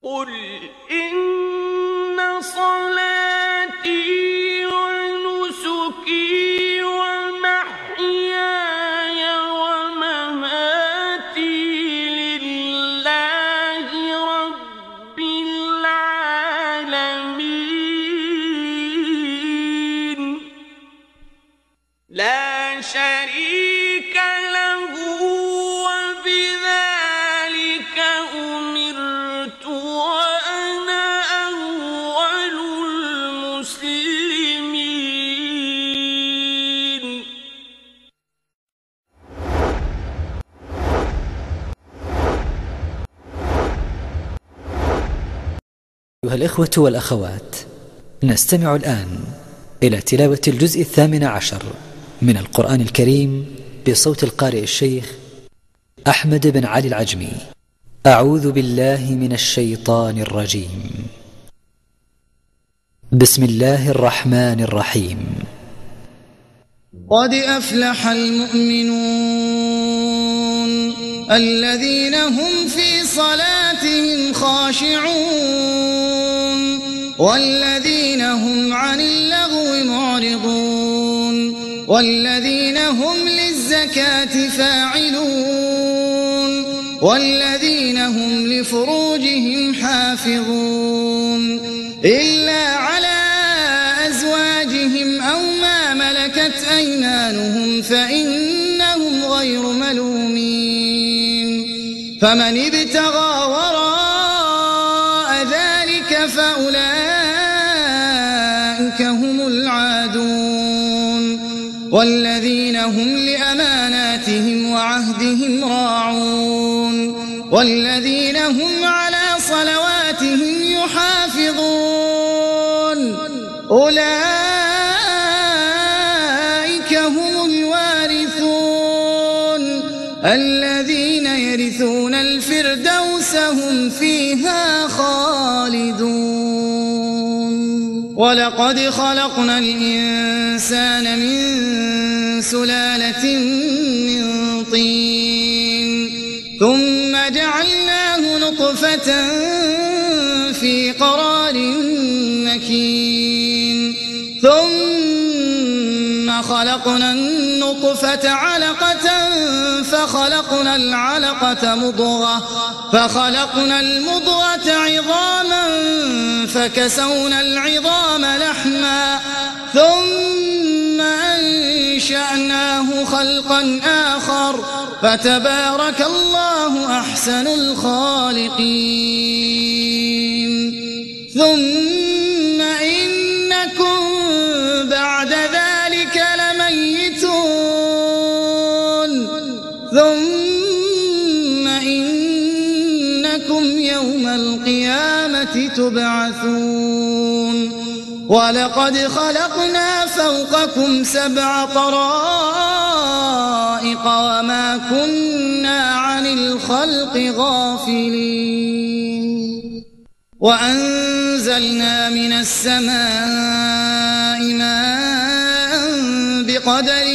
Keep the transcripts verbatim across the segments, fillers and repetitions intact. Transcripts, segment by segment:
قل إن صلاتي ونسكي ومحياي ومماتي لله رب العالمين لا شريك له وبذلك أمرت وأنا أول المسلمين. أيها الإخوة والأخوات، نستمع الآن إلى تلاوة الجزء الثامن عشر من القرآن الكريم بصوت القارئ الشيخ أحمد بن علي العجمي. أعوذ بالله من الشيطان الرجيم. بسم الله الرحمن الرحيم. قد أفلح المؤمنون الذين هم في صلاتهم خاشعون والذين هم عن اللغو معرضون والذين هم للزكاة فاعلون والذين هم لفروجهم حافظون إلا على أزواجهم أو ما ملكت أيمانهم فإنهم غير ملومين. فمن ابتغى وراء ذلك فأولئك هم العادون والذين هم لأماناتهم وعهدهم راعون والذين هم على صلواتهم يحافظون أولئك هم الوارثون الذين يرثون الفردوس هم فيها خالدون. ولقد خلقنا الإنسان من سلالة من طين ثم جعلناه نطفة في قرار مكين ثم خلقنا النطفة علقة فخلقنا العلقة مضغة فخلقنا المضغة عظاما فكسونا العظام لحما ثم أنشأناه خلقا آخر فتبارك الله أحسن الخالقين. ثم إنكم بعد ذلك لميتون ثم إنكم يوم القيامة تبعثون. ولقد خلقنا فوقكم سبع طرائق وما كنا عن الخلق غافلين. وأنزلنا من السماء ماء بقدر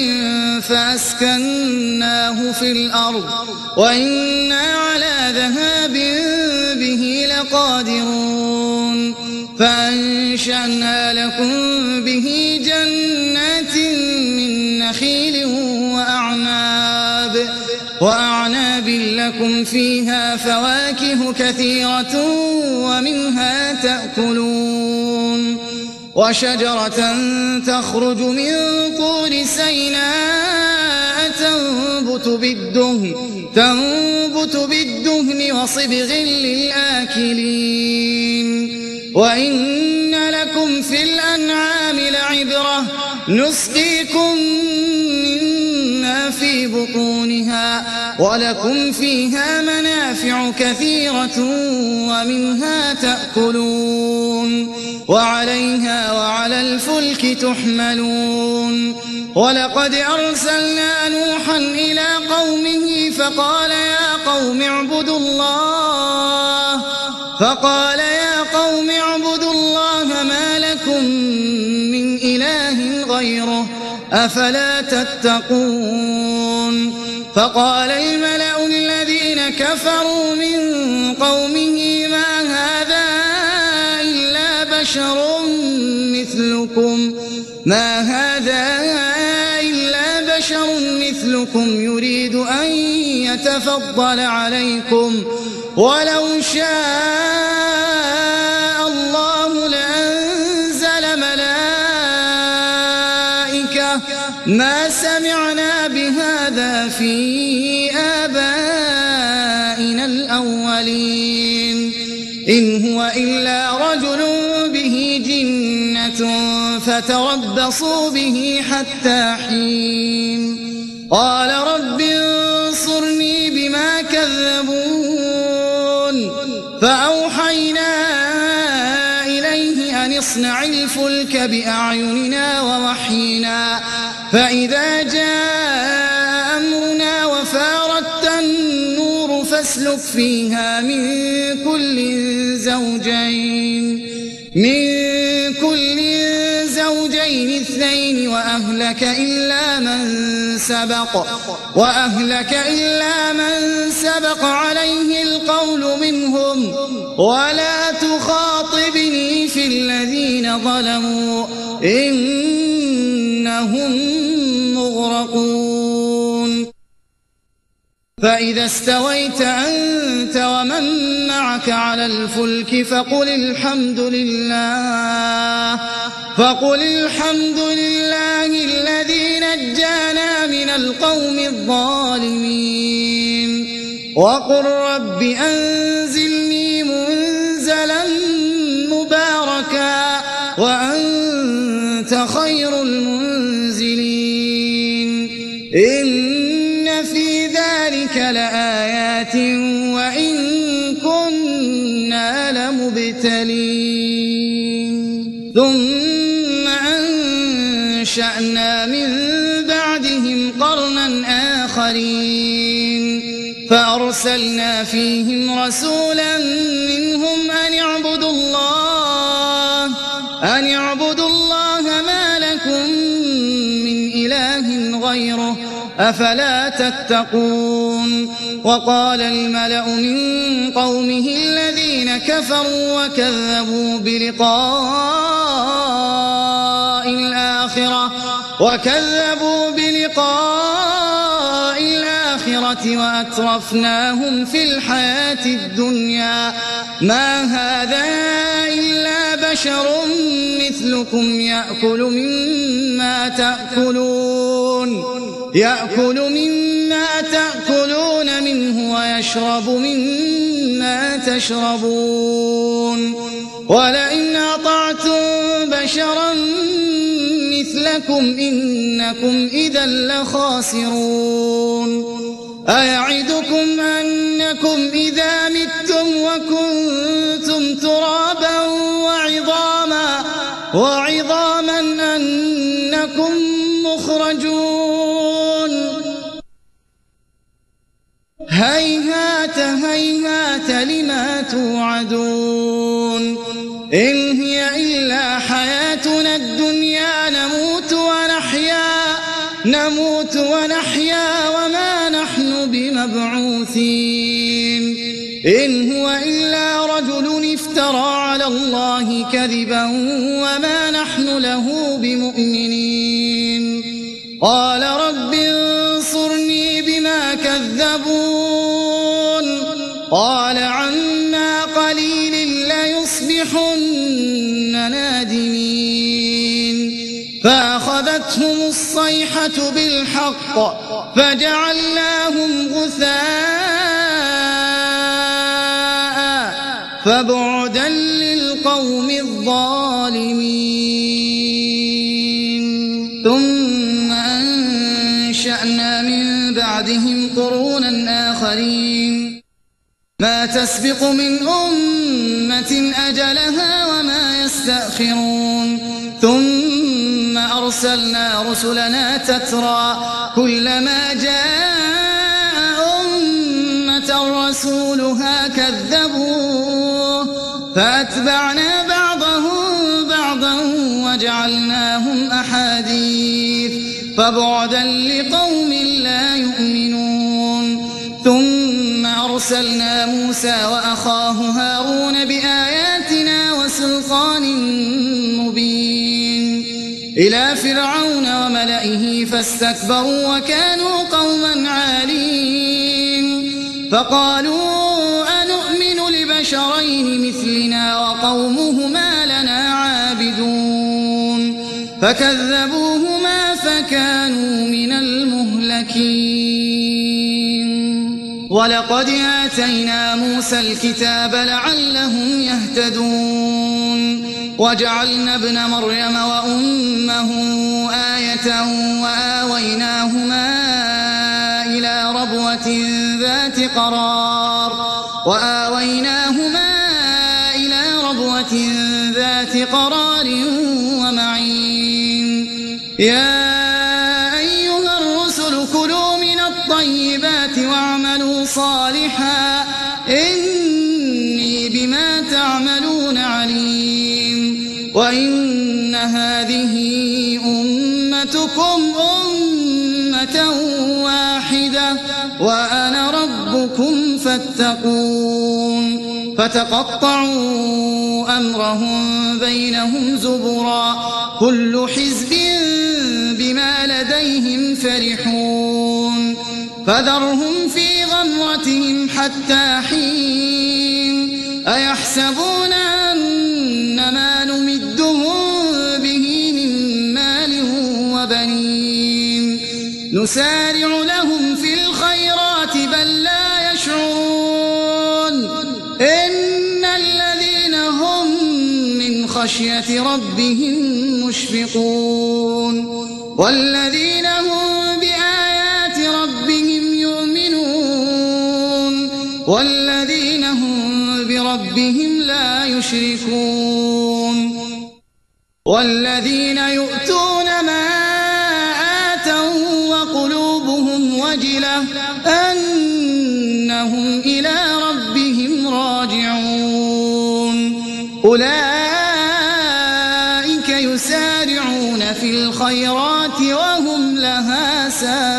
فأسكناه في الأرض وإنا على ذهاب به لقادرون. فأنشأنا لكم به جنات من نخيل وأعناب وأعناب لكم فيها فواكه كثيرة ومنها تأكلون. وشجرة تخرج من طور سيناء تنبت بالدهن تنبت بالدهن وصبغ للآكلين. وإن لكم في الأنعام لعبرة نسقيكم مما في بطونها ولكم فيها منافع كثيرة ومنها تأكلون وعليها وعلى الفلك تحملون. ولقد أرسلنا نوحا إلى قومه فقال يا قوم اعبدوا الله فقال يا قوم اعبدوا الله ما لكم من إله غيره أفلا تتقون. فقال الملأ الذين كفروا من قومه ما هذا بشر مثلكم ما هذا إلا بشر مثلكم يريد أن يتفضل عليكم ولو شاء الله لأنزل ملائكة ما سمعنا بهذا في آبائنا الأولين إن هو إلا رجل به جنة فتربصوا به حتى حين قال رب انصرني بما كذبون فأوحينا إليه أن اصنع الفلك بأعيننا ووحينا فإذا جاء أمرنا وفارت النور فاسلك فيها من كل زوجين من كل زوجين اثنين وأهلك إلا من سبق وأهلك إلا من سبق عليه القول منهم ولا تخاطبني في الذين ظلموا إنهم مغرقون فإذا استويت أنت ومن معك على الفلك فقل الحمد لله فقل الحمد لله الذي نجانا من القوم الظالمين وقل رب أنزلني منزلا مباركا وأنت خير المنزلين إن في ذلك لآيات وإن كنا لمبتلين ثم أنشأنا من بعدهم قرنا آخرين فأرسلنا فيهم رسولا منهم أن اعبدوا الله أن اعبدوا الله ما لكم من إله غيره أفلا تتقون وقال الملأ من قومه الذين كفروا وكذبوا بلقاء الآخرة وكذبوا بلقاء الآخرة وأترفناهم في الحياة الدنيا ما هذا إلا بشر مثلكم يأكل مما تأكلون يأكل مما تأكلون منه ويشرب مما تشربون ولئن أطعتم بشرا مثلكم إنكم إذا لخاسرون أيعدكم أنكم إذا متم وكنتم ترابا وعظاما وعظاما أنكم مخرجون هيهات هيهات لما توعدون إن هي إلا حياتنا الدنيا نموت ونحيا نموت ونحيا وما نحن بمبعوثين إن هو إلا رجل افترى على الله كذبا وما نحن له بمؤمنين قال رب انصرني بما كذبون قال عما قليل ليصبحن نادمين فأخذتهم الصيحة بالحق فجعلناهم غثاء فبعدا للقوم الظالمين ثم أنشأنا من بعدهم قرونا آخرين ما تسبق من أمة أجلها وما يستأخرون ثم أرسلنا رسلنا تترى كلما جاء أمة رسولها كذبوه فأتبعنا بعضهم بعضا وجعلناهم أحاديث فبعدا لقوم لا يؤمنون ثم أرسلنا موسى وأخاه هارون بآياتنا بسلطان مبين إلى فرعون وملئه فاستكبروا وكانوا قوما عالين فقالوا أنؤمن لبشرين مثلنا وقومهما لنا عابدون فكذبوهما فكانوا من المهلكين ولقد آتينا موسى الكتاب لعلهم يهتدون وجعلنا ابن مريم وأمه آية وآويناهما إلى ربوة ذات قرار وآويناهما إلى ربوة ذات قرار ومعين يا أيها الرسل كلوا من الطيبات واعملوا صالحا إني بما تعملون عليم وإن هذه أمتكم أمة واحدة وأنا ربكم فاتقون فتقطعوا أمرهم بينهم زبرا كل حزب بما لديهم فرحون فذرهم في غمرتهم حتى حين أيحسبون أن ما نمدهم به من مال وبنين نسارع لهم في الخيرات بل لا يشعرون إن الذين هم من خشية ربهم مشفقون والذين هم بآيات ربهم يؤمنون والذين هم بربهم لا يشركون والذين يؤتون ما آتوا وقلوبهم وجلة أنهم إلى ربهم راجعون أولئك يسارعون في الخيرات وهم لها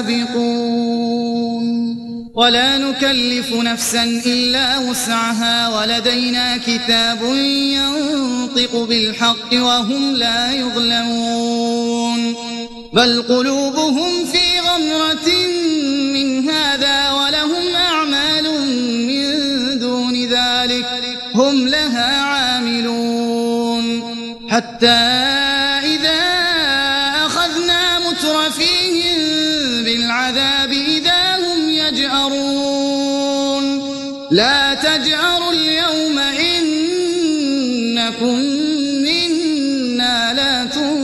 سابقون ولا نكلف نفسا إلا وسعها ولدينا كتاب ينطق بالحق وهم لا يظلمون بل قلوبهم في غمرة من هذا ولهم أعمال من دون ذلك هم لها عاملون حتى إذا أخذنا مترفيهم بالعذاب إذا هم يجأرون لا تجأروا اليوم إنكم منا لا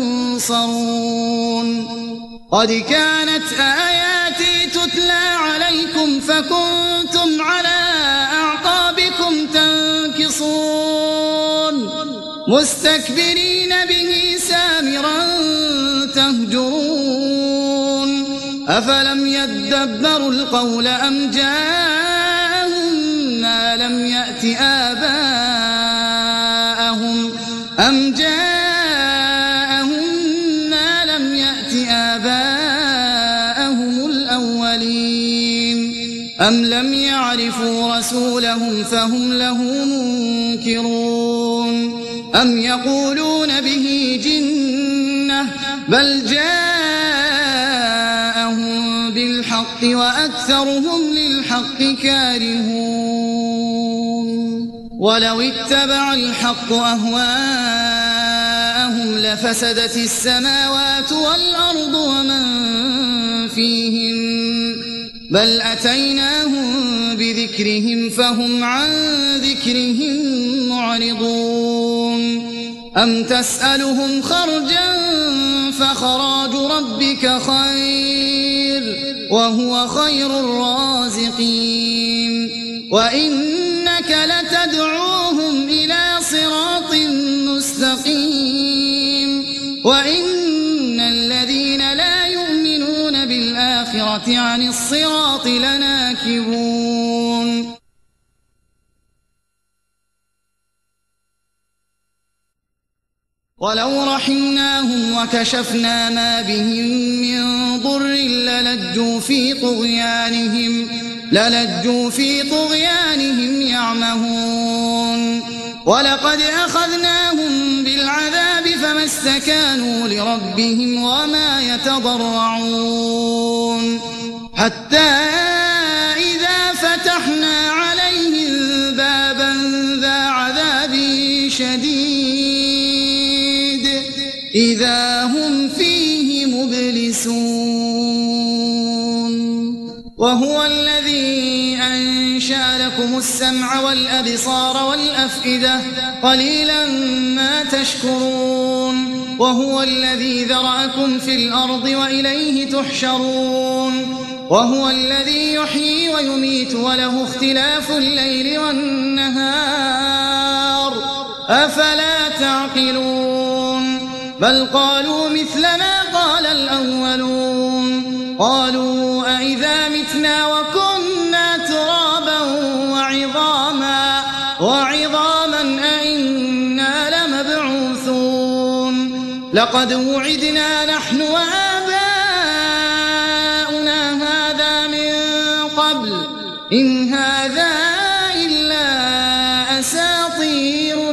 تنصرون قد كانت آياتي تتلى عليكم فكنتم على أعقابكم تنكصون مستكبرين به سامرا تهجرون أفلم يدبروا القول أم جاءهم ما لم يأت آباءهم أم جاءهم ما لم يأت آباءهم الأولين أم لم يعرفوا رسولهم فهم له منكرون أم يقولون به جنة بل جاءهم بالحق وأكثرهم للحق كارهون ولو اتبع الحق أهواءهم لفسدت السماوات والأرض ومن فيهن بل أتيناهم بذكرهم فهم عن ذكرهم معرضون أم تسألهم خرجا فخراج ربك خير وهو خير الرازقين وإنك لتدعوهم إلى صراط مستقيم وإن الذين لا يؤمنون بالآخرة عن الصراط لناكبون ولو رحمناهم وكشفنا ما بهم من ضر للجوا في طغيانهم للجوا في طغيانهم يعمهون ولقد أخذناهم استكانوا لربهم وما يتضرعون حتى إذا فتحنا عليهم بابا ذا عذاب شديد إذا هم فيه مبلسون وهو الذي أنشأ لكم السمع والأبصار والأفئدة قليلا ما تشكرون وهو الذي ذرأكم في الأرض وإليه تحشرون وهو الذي يحيي ويميت وله اختلاف الليل والنهار أفلا تعقلون بل قالوا مثل ما قال الأولون قالوا أئذا متنا وكنا ترابا وعظاما وعظاما أئنا لمبعوثون لقد وعدنا نحن وآباؤنا هذا من قبل إن هذا إلا أساطير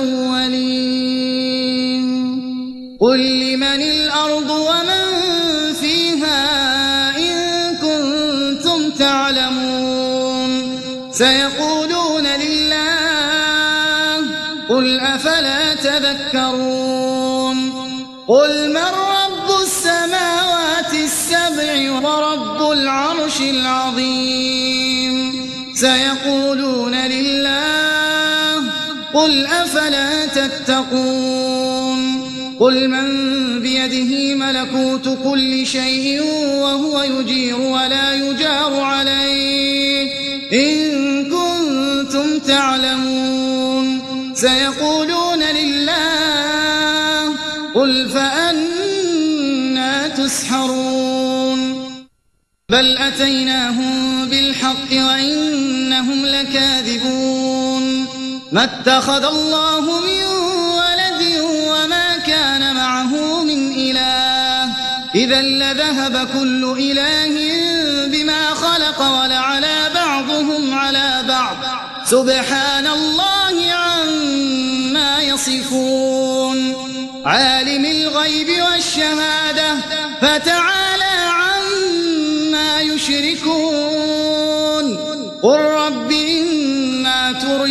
الأولين قل لمن الأرض ومن فيها إن كنتم تعلمون سيقولون لله قل أفلا تذكرون قل من رب السماوات السبع ورب العرش العظيم سيقولون لله قل أفلا تتقون قل من بيده ملكوت كل شيء وهو يجير ولا يجار عليه إن كنتم تعلمون سيقولون لله قل فأنى تسحرون بل أتيناهم بالحق وإنهم لكاذبون ما اتخذ الله من ولد وما كان معه من إله إذا لذهب كل إله بما خلق ولعلى بعضهم على بعض سبحان الله عما يصفون عالم الغيب والشهادة فتعالى عما يشركون قل رب إما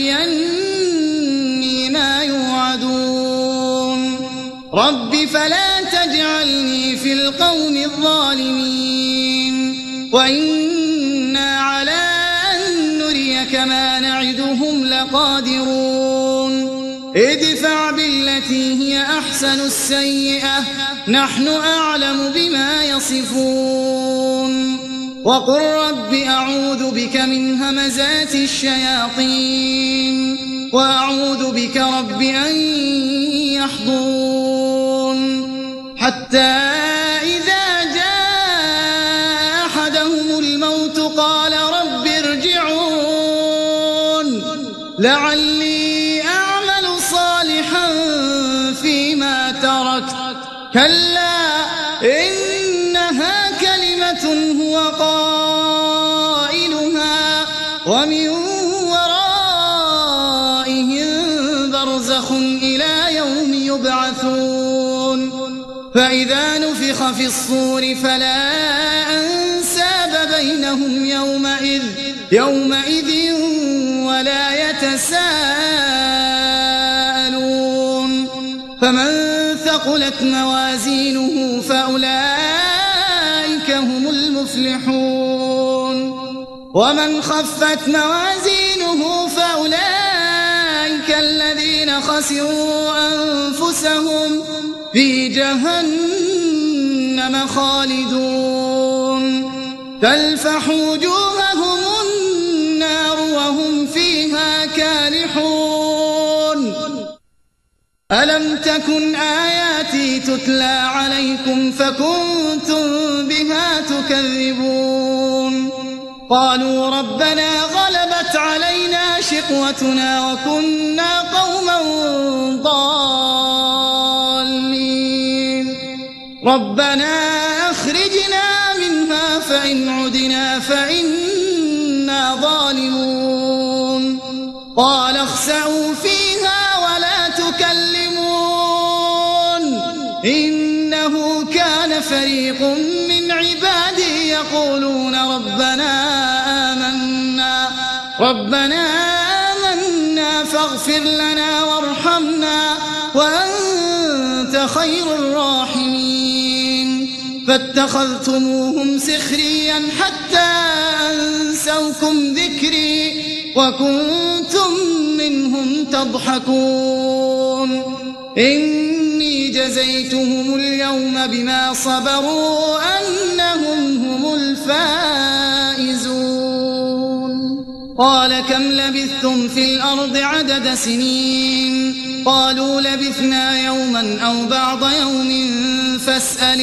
تريني ما يوعدون رب فلا تجعلني في القوم الظالمين وإنا على أن نريك ما نعدهم لقادرون ادفع بالتي هي أحسن السيئة نحن أعلم بما يصفون وقل رب أعوذ بك من همزات الشياطين وأعوذ بك رب أن يحضرون حتى إذا جاء أحدهم الموت قال رب ارجعون لعلي أعمل صالحا فيما تركت كلا إنها كلمة هو قائلها ومن ورائهم برزخ إلى يوم يبعثون فإذا نفخ في الصور فلا أنساب بينهم يومئذ يومئذ ولا يتساءلون فمن ثقلت موازينه فأولئك هم المفلحون ومن خفت موازينه فأولئك الذين خسروا أنفسهم في جهنم خالدون تلفح وجوههم النار وهم فيها كالحون ألم تكن آياتي تتلى عليكم فكنتم بها تكذبون قالوا ربنا غلبت علينا شقوتنا وكنا قوما ضالين ربنا أخرجنا منها فإن عدنا فإنا ظالمون قال اخسئوا فيها ولا تكلمون فريق من عبادي يقولون ربنا آمنا ربنا آمنا فاغفر لنا وارحمنا وأنت خير الراحمين فاتخذتموهم سخريا حتى أنسوكم ذكري وكنتم منهم تضحكون إني جزيتهم اليوم بما صبروا أنهم هم الفائزون قال كم لبثتم في الأرض عدد سنين قالوا لبثنا يوما أو بعض يوم فاسأل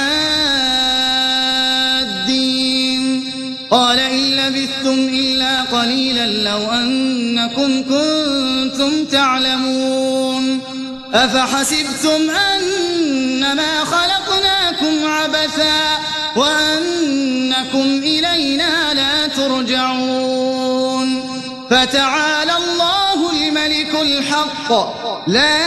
العادين قال إن لبثتم إلا قليلا لو أنكم كنتم تعلمون أفحسبتم أنما خلقناكم عبثا وأنكم إلينا لا ترجعون فتعالى الله الملك الحق لا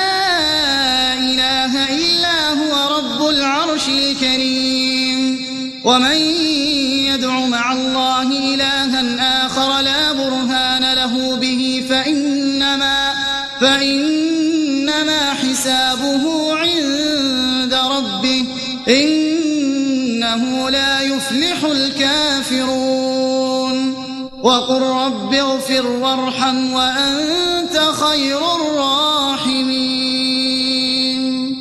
إله إلا هو رب العرش الكريم ومن يدع مع الله إلها آخر لا برهان له به فإنما فإنما حسابه عند ربه إنه لا يفلح الكافرون وقل رب اغفر وارحم وأنت خير الراحمين.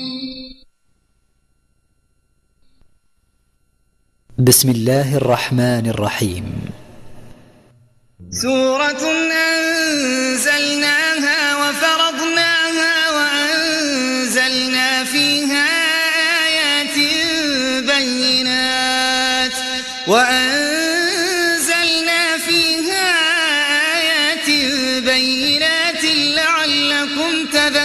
بسم الله الرحمن الرحيم. سورة أنزلناها وفرضناها وأنزلنا فيها آيات بينات وأنزلنا فيها آيات بينات لعلكم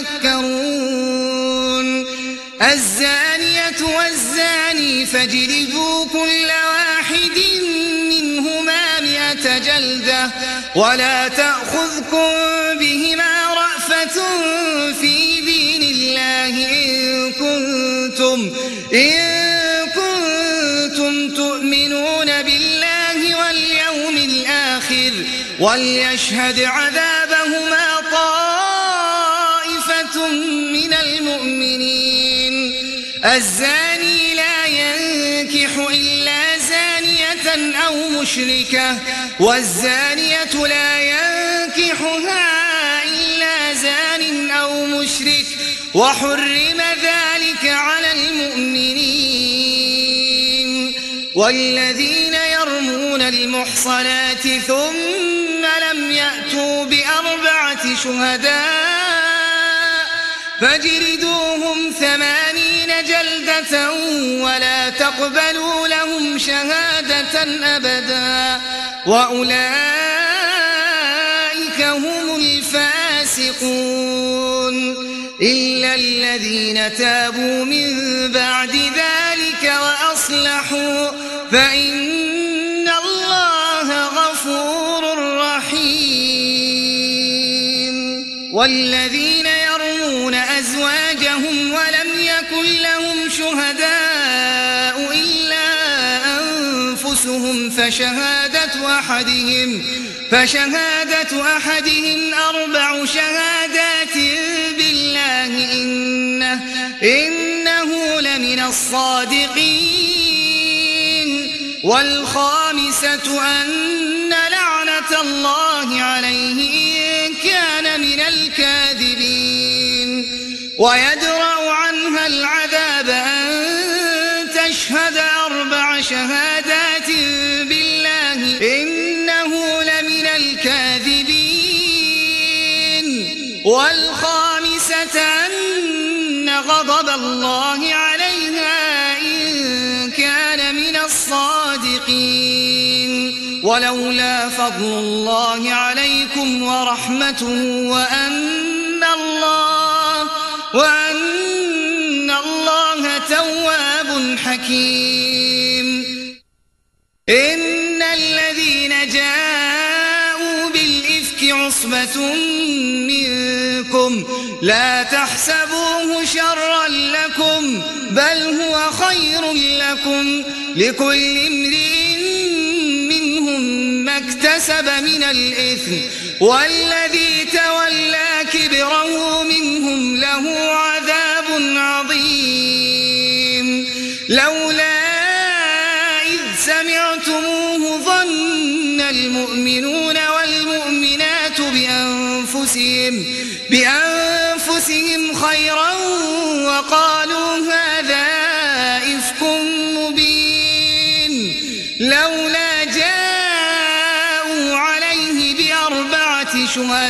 تذكرون الزانية والزاني فاجلدوا كل واحد منهما مئة جلدة ولا تأخذكم بهما رأفة في دين الله إن كنتم إن كنتم تؤمنون بالله واليوم الآخر وليشهد عذابهما طائفة من المؤمنين الزاني لا ينكح إلا زانية أو مشركة والزانية لا ينكحها إلا زان أو مشرك وحرم ذلك على المؤمنين والذين يرمون المحصنات ثم لم يأتوا بأربعة شهداء فاجلدوهم ثمانين جلدة ولا تقبلوا لهم شهادة أبدا وأولئك هم الفاسقون إلا الذين تابوا من بعد ذلك وأصلحوا فإن الله غفور رحيم والذين يرمون أزواجهم ولم يكن لهم شهداء إلا أنفسهم فشهادة أحدهم فشهادة أحدهم أربع شهادات بالله إنه, إنه لمن الصادقين والخامسة أن لعنة الله عليه إن كان من الكاذبين ويدرأ عنها العذاب أن تشهد أربع شهادات بالله إنه لمن الكاذبين والخامسة أن غضب الله عليها إن كان من الصادقين ولولا فضل الله عليكم ورحمته وأن الله وأن الله تواب حكيم إن الذين جاءوا بالإفك عصبة منكم منكم لا تحسبوه شرا لكم بل هو خير لكم لكل امرئ منهم ما اكتسب من الإثم والذي تولى كبره منهم له عذاب عظيم لولا إذ سمعتموه ظن المؤمنون والمؤمنات بأنفسهم, بأنفسهم خيرا وقالوا هذا إفك مبين لولا جاءوا عليه بأربعة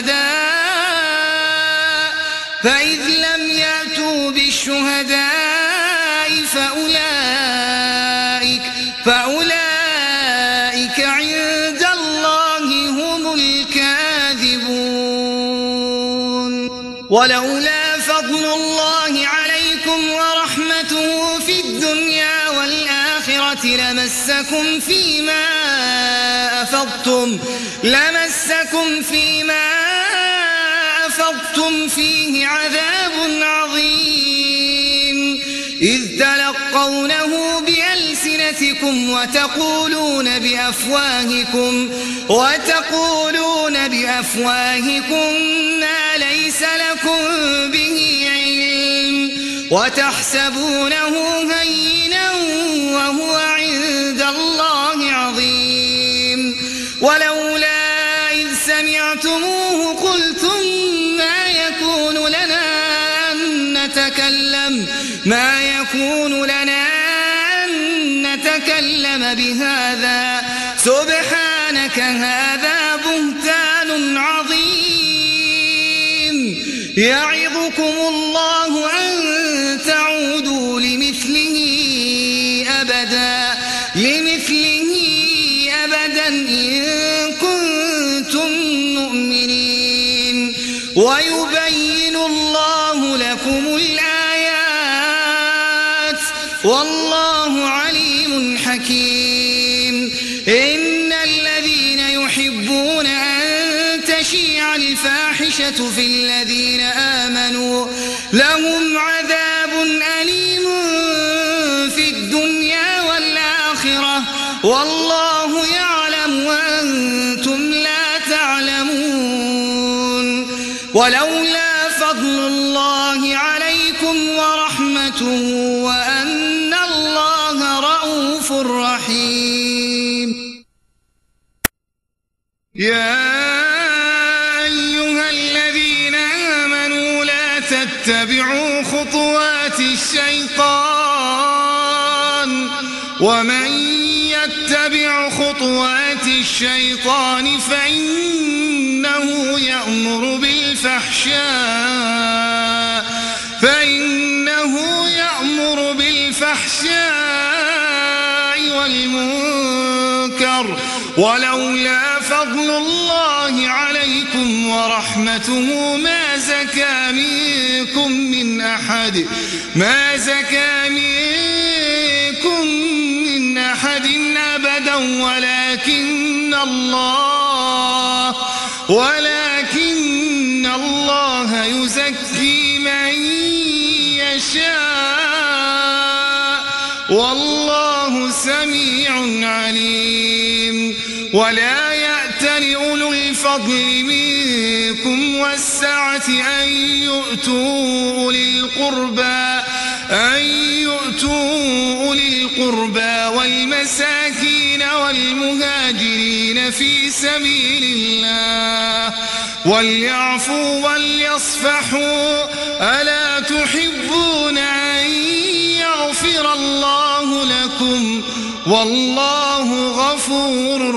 شهداء فإذ لم يأتوا بالشهداء فأولئك, فأولئك عند الله هم الكاذبون ولولا فضل الله عليكم ورحمته في الدنيا والآخرة لمسكم فيما أفضتم, لمسكم فيما أفضتم فيه عذاب عظيم إذ تلقونه بألسنتكم وتقولون بأفواهكم, وتقولون بأفواهكم ما ليس لكم به علم وتحسبونه هينا وهو عند الله عظيم ولولا إذ سمعتموه قلتم ما يكون لنا أن نتكلم ما يكون لنا أن نتكلم بهذا سبحانك هذا بهتان عظيم يعظكم الله أن تعودوا لمثله أبدا لمثله أبدا إن كنتم مؤمنين ويبين الله لكم الآيات والله عليم حكيم إن الذين يحبون أن تشيع الفاحشة في الذين آمنوا لهم عذاب أليم في الدنيا والآخرة والله يعلم وأنتم لا تعلمون ولولا فضل الله عليكم ورحمته وأن الله رؤوف رحيم يا أيها الذين آمنوا لا تتبعوا خطوات الشيطان ومن يتبع خطوات الشيطان فإنه يأمر بالفحشاء فإنه يأمر بالفحشاء والمنكر ولولا فضل الله عليكم ورحمته ما زكى منكم من أحد ما زكى منكم من أحد أبدا ولكن الله ولكن الله يزكي من يشاء والله سميع عليم ولا يأتل أولو الفضل منكم والسعة أن يؤتوا أولي القربى أن يؤتوا أولي القربى والمساكين والمهاجرين في سبيل الله وليعفوا وليصفحوا ألا تحبون أن يغفر الله لكم والله غفور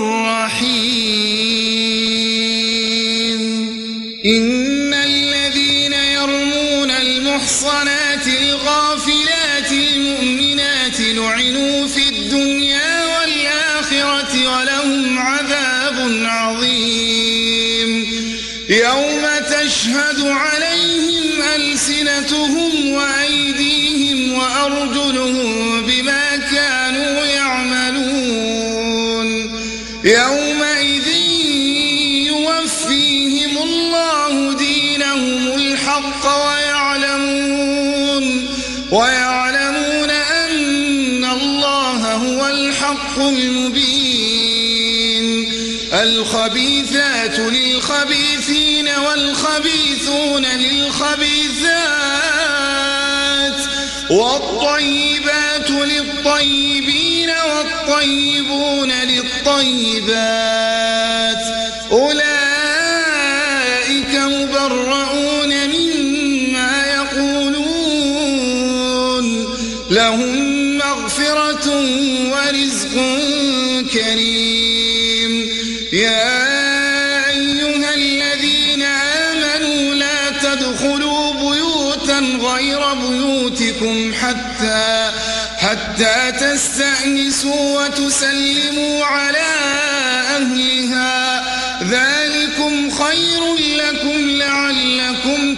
رحيم إن الذين يرمون المحصنات الغافلات المؤمنات لعنوا في الدنيا والآخرة ولهم عذاب عظيم يوم تشهد عليهم ألسنتهم وأيديهم وأرجلهم بما كانوا يعملون يومئذ يوفيهم الله دينهم الحق ويعلمون أن الله هو الحق المبين. الخبيثات للخبيثين والخبيثون للخبيثات والطيبات للطيبين والطيبون للطيبات أولئك مبرؤون مما يقولون لهم مغفرة ورزق كريم. يا أيها الذين آمنوا لا تدخلوا بيوتا غير بيوتكم حتى حتى تستأنسوا وتسلموا على أهلها ذلكم خير لكم لعلكم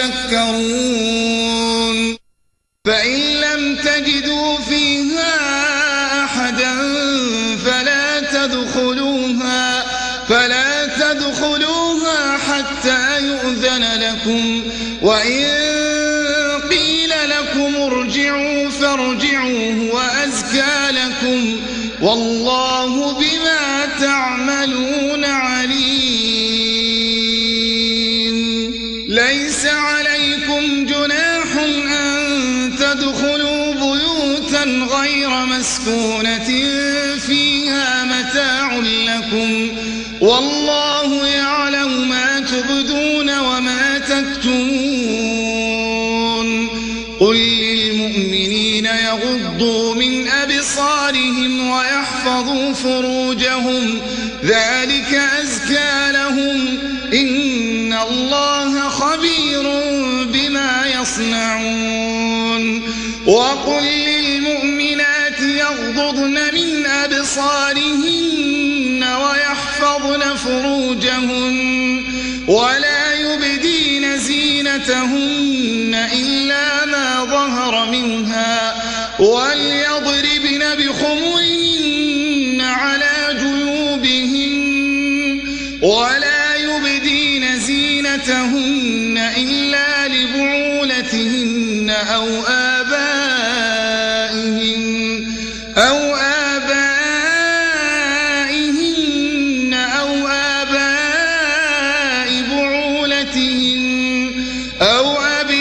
تذكرون. فإن لم تجدوا فيها أحدا فلا تدخلوها فلا تدخلوها حتى يؤذن لكم، وإن قيل لكم ارجعوا فارجعوا هو أزكى لكم والله بما تعملون عليم. ليس عليكم جناح أن تدخلوا بيوتا غير مسكونة فيها متاع لكم والله يعلم ما تبدون وما تكتمون. قل للمؤمنين يغضوا من أبصارهم ويحفظوا فروجهم ذلك أزكى لهم إن الله خبير بما يصنعون. وقل للمؤمنات يغضضن من أبصارهن ويحفظن فروجهن ولا يبدين زينتهن إلا ما ظهر منها وليضربن بخمرهن على جيوبهن ولا يبدين زينتهن إلا لبعولتهن أو آبائهن أو آبائهن أو آباء بعولتهن أو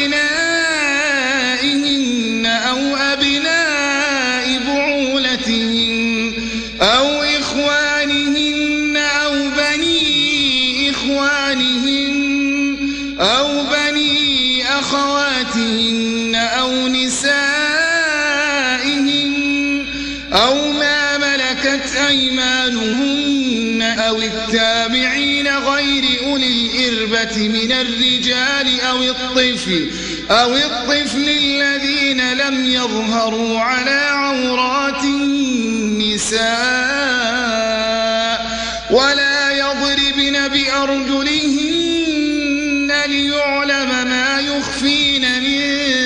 أبنائهن أو أبناء بعولتهن أو إخوانهن أو بني إخوانهن أو بني أخواتهن أو نسائهن أو ما ملكت أيمانهن أو التابعين غير أولي الإربة من الرجال أو الطفل أو الطفل الذين لم يظهروا على عورات النساء ولا يضربن بأرجلهن ليعلم ما يخفين من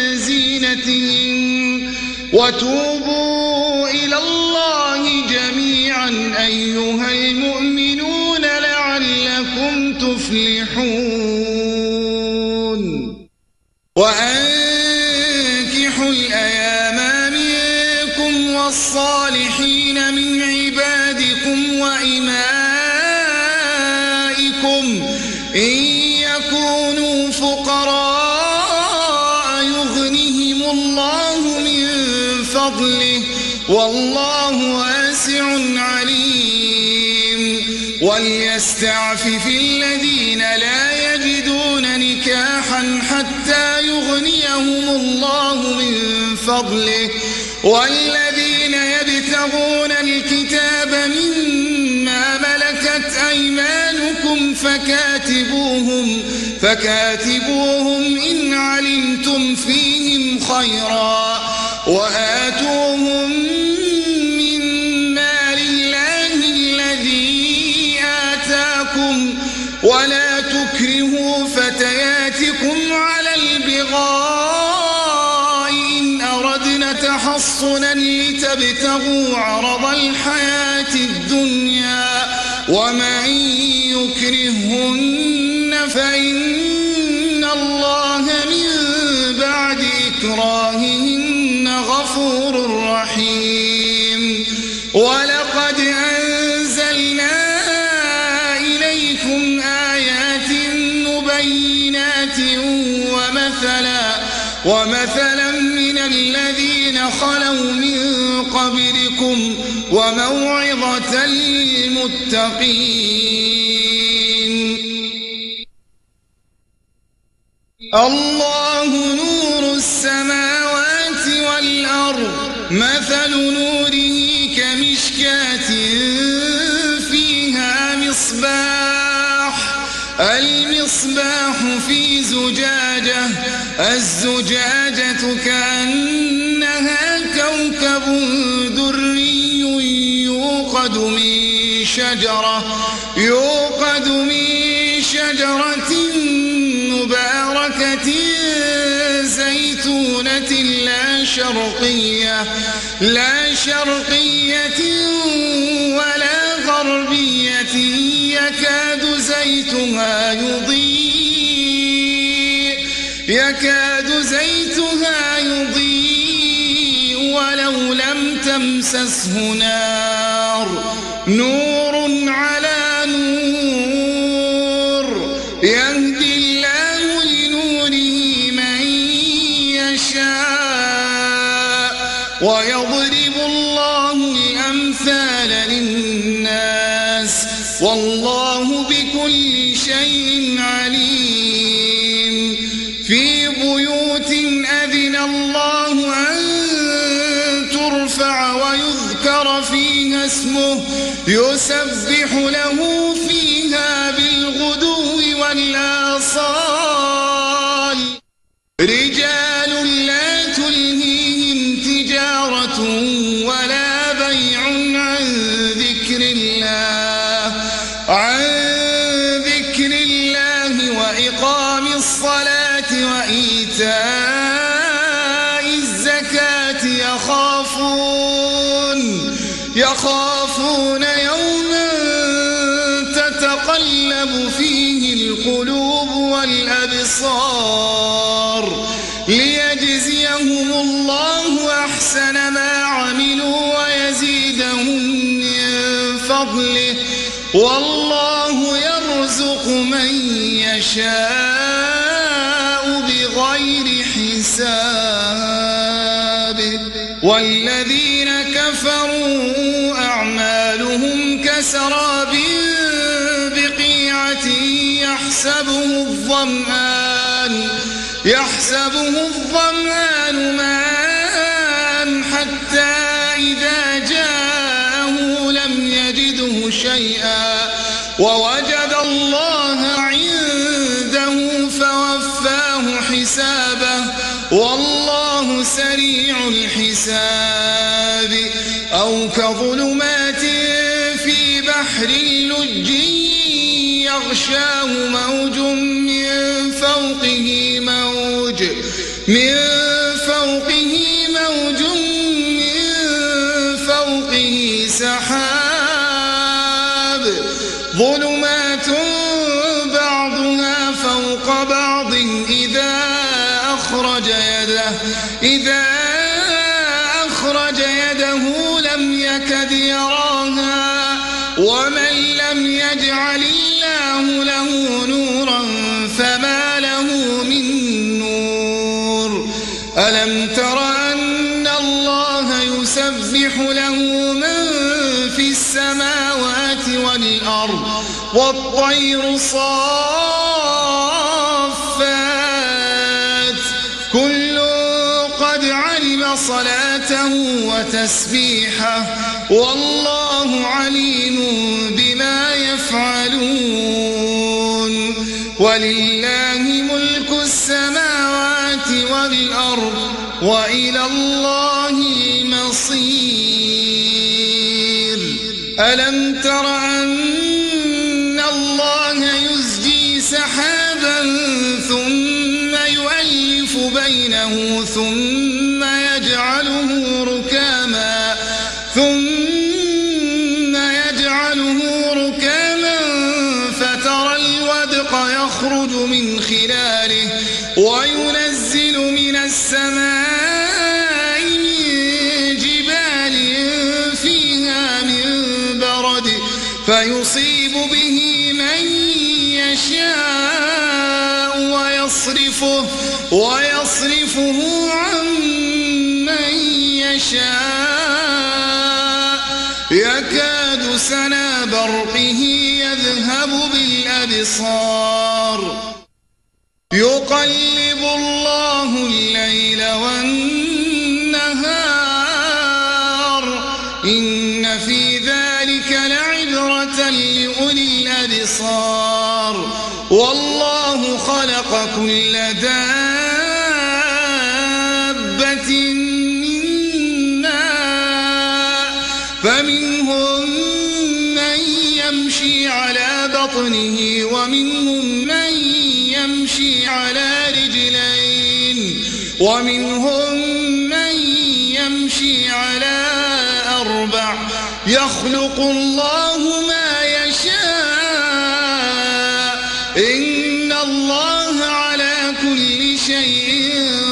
زينتهن وتوبوا إلى الله جميعا أيها المؤمنون لعلكم تفلحون. وأنكحوا الأيام منكم والصالحين من عبادكم وإمائكم إن يكونوا فقراء يغنهم الله من فضله والله واسع عليم. وليستعفف الذين لا يجدون نكاحا حتى يغنيهم الله من فضله والذين يبتغون الكتاب مما ملكت أيمانكم فكاتبوهم فكاتبوهم إن علمتم فيهم خيرا وآتوهم من مال الله الذي آتاكم ولا تكرهوا فتياتكم على البغاء إن أردنا تحصنا لتبتغوا عرض الحياة الدنيا ومن يكرهن فإن الله من بعد إكراههن بينات ومثلا ومثلا من الذين خلوا من قبلكم وموعظة للمتقين. الله نور السماوات والأرض مثل نوره كمشكاة فيها مصباح المصباح في زجاجة الزجاجة كأنها كوكب دري يوقد من شجرة يوقد من شجرة مباركة زيتونة لا شرقية لا شرقية ولا غربية يكاد زيتها يضيء يكاد زيتها يضيء ولو لم تمسسه نار نور على نور يهدي الله لنوره من يشاء ويضرب الله الأمثال للناس والله بكل شيء عليم. في بيوت أذن الله أن ترفع ويذكر فيها اسمه يسبح له فيها بالغدو والآصال رجال لا تلهيهم تجارة ولا بيع عن ذكر الله عن ذكر الله وإقام الصلاة وإيتاء الزكاة يخافون يخافون يوما تتقلب فيه القلوب والأبصار ليجزيهم الله أحسن ما عملوا ويزيدهم من فضله والله يرزق من يشاء بغير حساب. والذين كفروا أعمالهم كسراب بقيعة يحسبه الظمآن يحسبه الظمآن ماء حتى إذا جاءه لم يجده شيئا ووجد الله عنده فوفاه حسابه والله سريع الحساب. أو كظلمات في بحر لج يغشاه موج من فوقه موج من فوقه موج من فوقه سحاب ظلمات بعضها فوق بعض إذا أخرج يده إذا أخرج يده لم يكد يراها ومن لم يجعل الله له نورا فما له من نور. ألم تر أن الله يسبح له من في السماوات والأرض والطير صافات كل قد علم صلاته وتسبيحه والله عليم بما يفعلون. ولله ملك السماوات والأرض وإلى الله المصير. ألم تر أن الله يزجي سحابا ثم يؤلف بينه ثم يجعله ركاما ثم يجعله ركاما فترى الودق يخرج من خلاله وينزل من السماء من جبال فيها من برد فيصيب به من يشاء ويصرفه, ويصرفه عن من يشاء يكاد سنا برقه يذهب بالأبصار يقلب الله الليل والنهار إن في ذلك لعبرة لأولي الأبصار والله خلق كل دابة من ماء فمنهم من يمشي على بطنه ومنهم من يمشي على رجلين ومنهم من يمشي على أربع يخلق الله ما يشاء إن الله على كل شيء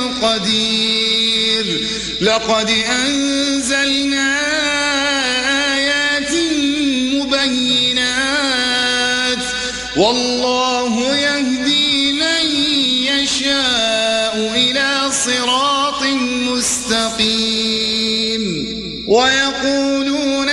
قدير لقد أنزلنا آيات مبينات والله يهدي من يشاء إلى صراط مستقيم ويقولون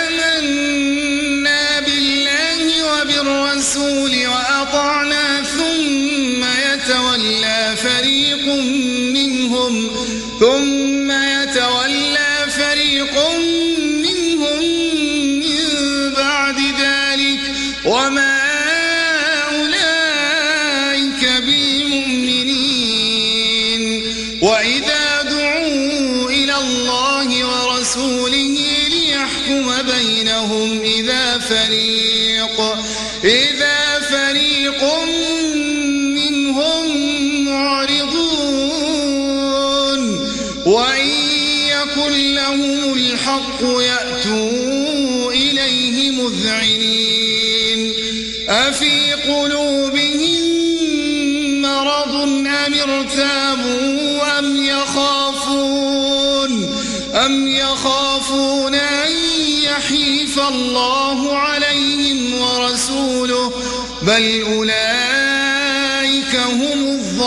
آمنا بالله وبالرسول وأطعنا ثم يتولى فريق منهم ثم يتولى فريق منهم من بعد ذلك وما أولئك بالمؤمنين وإذا دعوا إلى الله ورسوله ليحكم بينهم إذا فريق إذا فريق منهم معرضون وإن يكن لهم الحق يأتوا إليه مذعنين أفي قلوبهم مرض أم ارتابوا أم يخافون أم يخافون أن يحيف الله عليهم ورسوله بل أولئك هم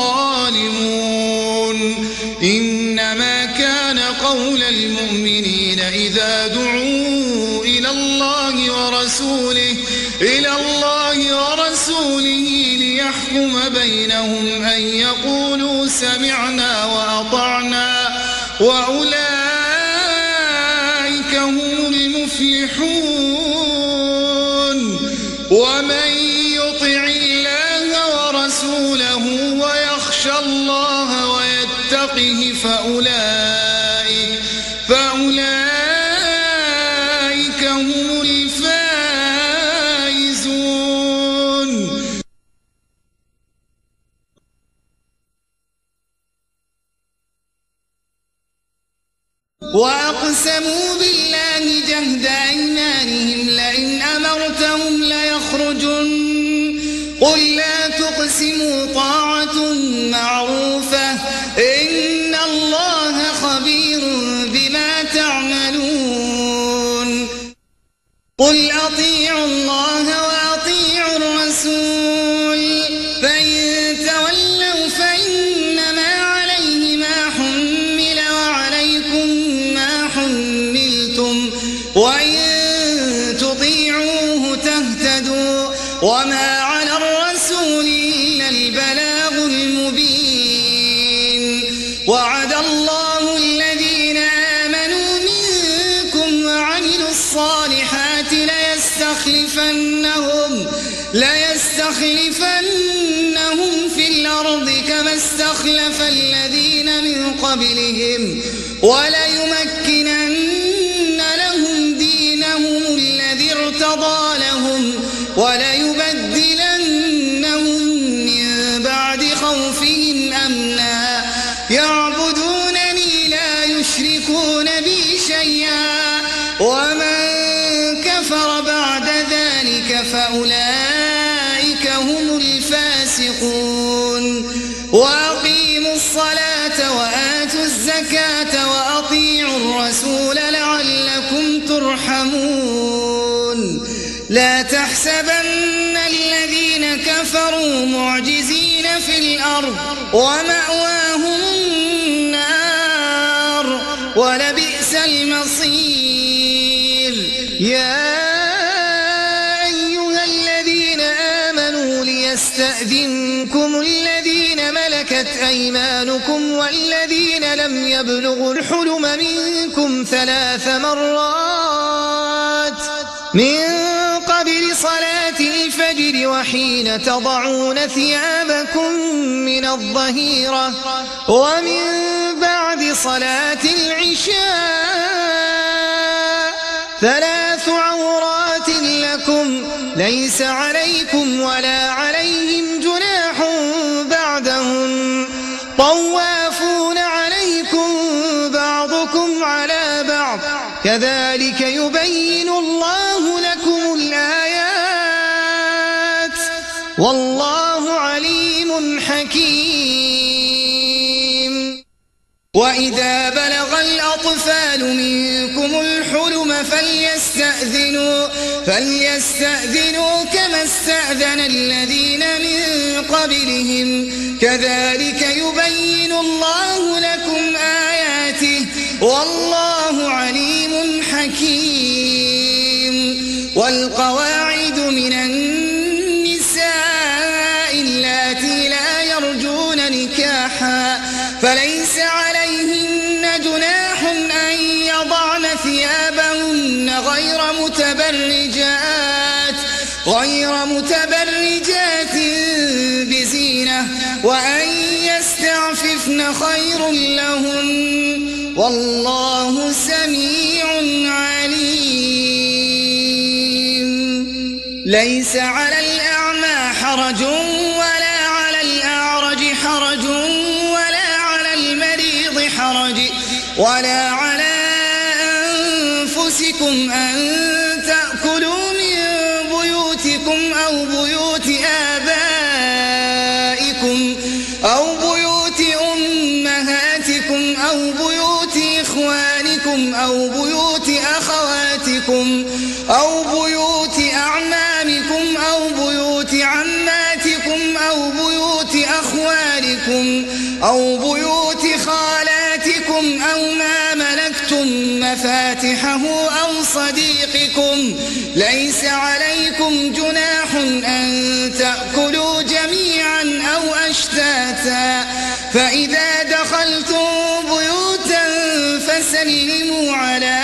الظالمون إنما كان قول المؤمنين إذا دعوا إلى الله ورسوله إلى الله ورسوله ليحكم بينهم أن يقولوا سمعنا وأطعنا وأولئك هم المفلحون ومن يطع الله ورسوله ويخشى الله ويتقه فأولئك فأولئك هم الفائزون وأقسموا بالله جهد أيمانهم لئن أمرتهم ليخرجن قل لا تقسموا طاعة معروفة إن الله خبير بما تعملون قل أطيعوا الله وأطيعوا الرسول فإن تولوا فإنما عليه ما حمل وعليكم ما حملتم وإن تطيعوه تهتدوا وما على الرسول إلا البلاغ المبين وعد الله الذين آمنوا منكم وعملوا الصالحات ليستخلفنهم ليستخلفنهم في الأرض كما استخلف الذين من قبلهم وليمكنن لهم دينهم الذي ارتضى لهم وليبدلنهم من بعد خوفهم أمنا يعبدونني لا يشركون بي شيئا ومن كفر بعد ذلك فأولئك هم الفاسقون وأقيموا الصلاة وآتوا الزكاة وأطيعوا الرسول لعلكم ترحمون لا تحسبن الذين كفروا معجزين في الأرض ومأواهم النار ولبئس المصير. يا أيها الذين آمنوا ليستأذنكم الذين ملكت أيمانكم والذين لم يبلغوا الحلم منكم ثلاث مرات من قبل صلاة الفجر وحين تضعون ثيابكم من الظهيرة ومن بعد صلاة العشاء ثلاث عورات لكم ليس عليكم ولا عليهم جناح بعدهم طوافون عليكم بعضكم على بعض كذلك يبين الله لكم الآيات والله عليم حكيم. وإذا بلغ الأطفال منكم الحلم فليستأذنوا, فليستأذنوا كما استأذن الذين من قبلهم كذلك يبين الله لكم آياته والله عليم حكيم. والقواعد من النساء اللاتي لا يرجون نكاحا فليس عليهن جناح أن يضعن ثيابهن غير متبرجات غير متبرجات بزينة وأن يستعففن خير لهن والله سميع عليم. ليس على الأعمى حرج ولا على الأعرج حرج ولا على المريض حرج ولا على أنفسكم أن تأكلوا من بيوتكم أو بيوت آبائكم أو بيوت أمهاتكم أو بيوت إخوانكم أو بيوت أخواتكم أو بيوت أعمامكم أو بيوت عماتكم أو بيوت أخوالكم أو بيوت خالاتكم أو ما ملكتم مفاتحه أو صديقكم ليس عليكم جناح أن تأكلوا جميعا أو أشتاتا فإذا دخلتم بيوتا فسلموا على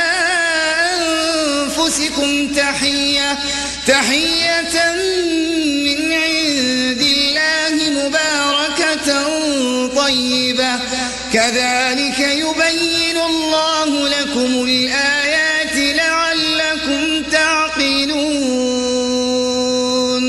أنفسكم تحية تحية من عند الله مباركة طيبة كذلك يبين الله لكم الآيات لعلكم تعقلون.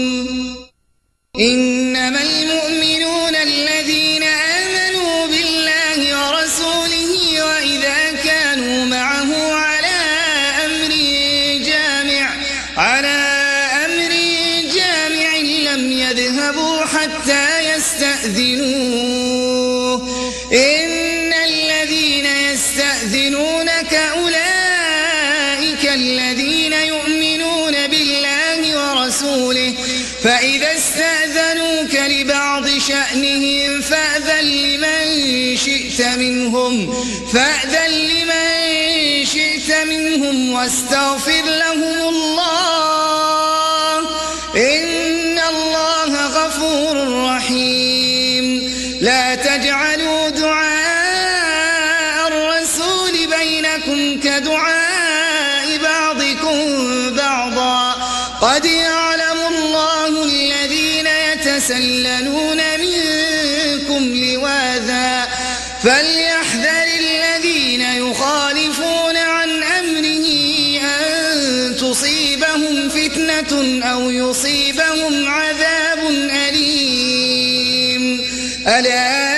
إنما المؤمنون الذين آمنوا بالله ورسوله وإذا كانوا معه على أمر جامع على أمر جامع لم يذهبوا حتى يستأذنوه إن الذين يستأذنونك أولئك الذين يؤمنون بالله ورسوله فإذا استأذنوك لبعض شأنهم فأذن لمن شئت منهم فأذن لمن شئت منهم واستغفر لهم الله إن الله غفور رحيم. لا تجعلوا دعاء الرسول بينكم كدعاء بعضكم بعضا قد يعلم الله الذين يتسللون منكم لواذا فليحذر الذين يخالفون عن أمره أن تصيبهم فتنة أو يصيبهم عذاب أليم. ألا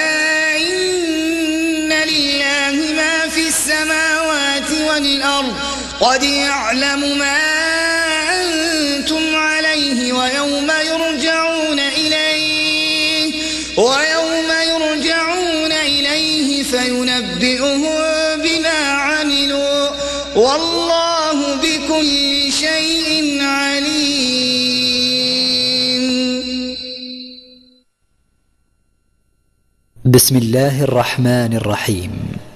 إن لله ما في السماوات والأرض قد يعلم ما أنتم عليه ويوم يرجعون إليه ويوم يرجعون إليه فينبئهم بما عملوا والله بكل شيء عليم. عليم. بسم الله الرحمن الرحيم.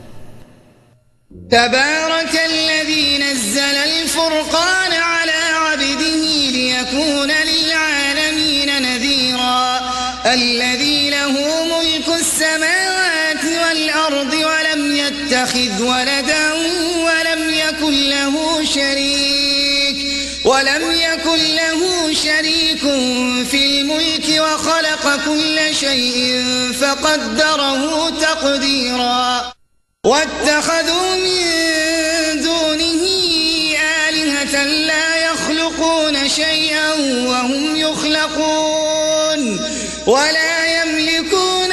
تبارك الذي نزل الفرقان على عبده ليكون للعالمين نذيرا الذي له ملك السماوات والأرض ولم يتخذ ولدا ولم يكن له شريك ولم يكن له شريك في الملك وخلق كل شيء فقدره تقديرا واتخذوا من دونه آلهة لا يخلقون شيئا وهم يخلقون ولا يملكون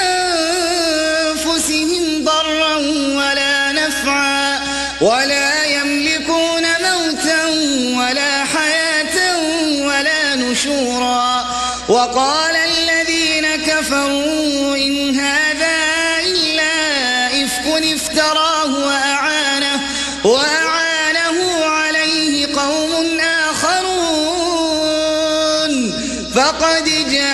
لأنفسهم ضرا ولا نفعا ولا يملكون موتا ولا حياة ولا نشورا وقال الذين كفروا إن هذا افتراه وأعانه, وأعانه عليه قوم آخرون فقد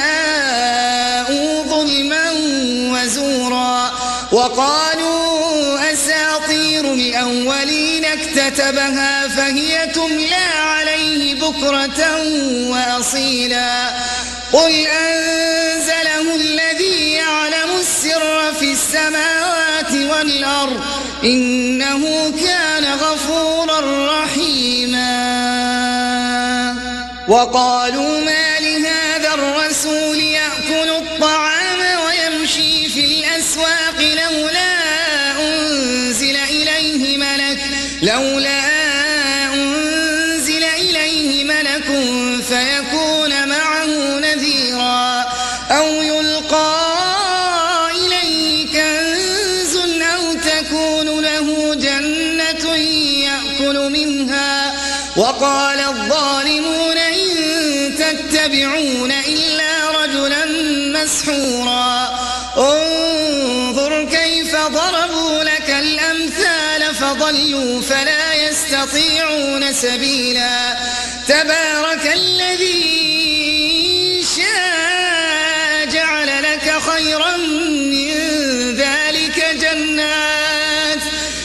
جاءوا ظلما وزورا وقالوا أساطير الأولين اكتتبها فهي تملى عليه بكرة وأصيلا قل أنزله الذي يعلم السر في السماوات والأرض إنه كان غفورا رحيما وقالوا ما لهذا الرسول يأكل الطعام ويمشي في الأسواق لولا أنزل إليه ملك لولا أنزل إليه ملك فيكون معه نذيرا أو يلقى وقال الظالمون إن تتبعون إلا رجلا مسحورا انظر كيف ضربوا لك الأمثال فضلوا فلا يستطيعون سبيلا تبارك الذي شاء جعل لك خيرا من ذلك جنات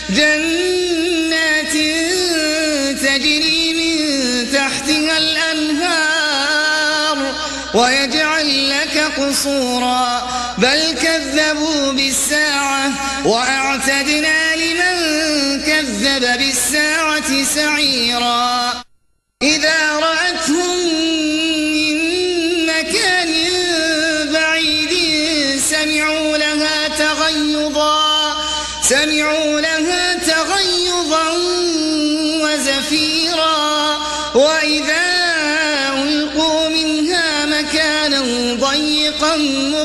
جنات تجري تحتها الأنهار ويجعل لك قصورا بل كذبوا بالساعة وأعتدنا لمن كذب بالساعة سعيرا إذا رأتهم من مكان بعيد سمعوا لها تغيظا سمعوا لها تغيظا وزفيرا وإذا ألقوا منها مكانا ضيقا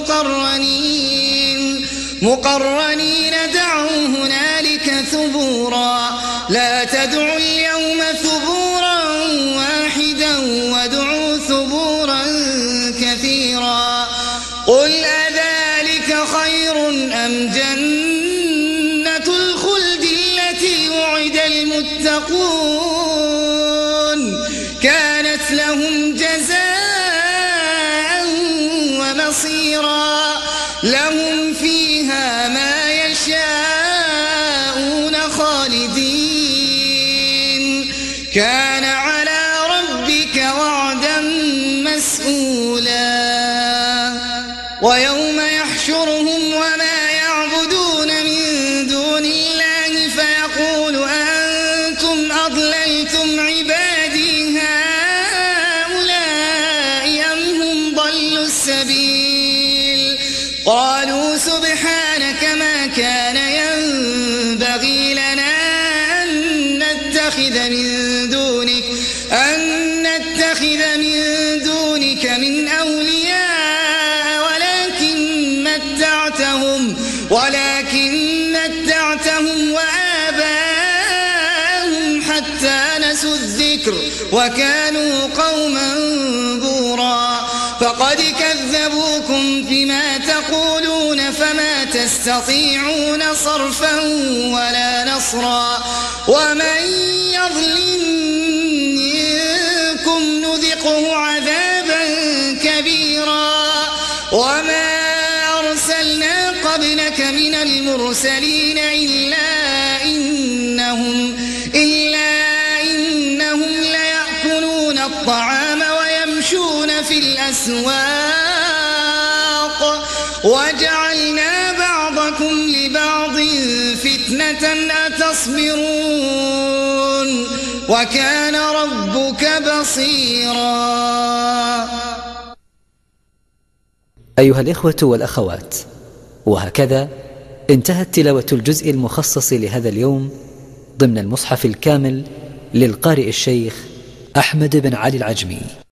مقرنين مقرنين دعوا هنالك ثبورا لا تدعوا اليوم ثبورا واحدا وادعوا ثبورا كثيرا قل أذلك خير أم جنة الخلد التي وعد المتقون كانت لهم جزاء ومصيرا لهم فيها ما يشاءون خالدين كان على ربك وعدا مسئولا ويوم يحشرهم وما يعبدون من دون الله فيقول أنتم أضللتم عبادي هؤلاء أم هم ضلوا السبيل قالوا سبحانك ما كان ينبغي لنا أن نتخذ من دونك أن نتخذ من دونك من أولياء ولكن متعتهم ولكن متعتهم وآباءهم حتى نسوا الذكر وكانوا قوما بورا فقد كذبوكم بما تقولون فما تستطيعون صرفا ولا نصرا ومن يظلم منكم نذقه عذابا كبيرا وما أرسلنا قبلك من المرسلين إلا إنهم, إلا إنهم ليأكلون الطعام ويمشون في الأسواق وجعلنا بعضكم لبعض فتنة أتصبرون وكان ربك بصيرا. أيها الإخوة والأخوات، وهكذا انتهت تلاوة الجزء المخصص لهذا اليوم ضمن المصحف الكامل للقارئ الشيخ أحمد بن علي العجمي.